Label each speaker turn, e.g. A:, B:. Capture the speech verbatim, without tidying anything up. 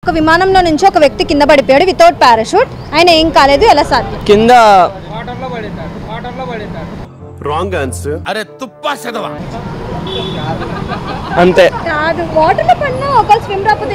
A: ఒక విమానంలో నుంచి ఒక వ్యక్తి కింద పడిపోయాడు వితౌట్ పారాషూట్. ఆయన ఏం కాలేదు, ఎలా సాధ్యం?
B: కింద
C: రాంగ్ ఆన్సర్.
D: అరే తుప్పా చదవా
B: అంతే.
A: కాదు, వాటర్ లో పడినా ఒకళ్ళు స్విమ్ రాకపోతే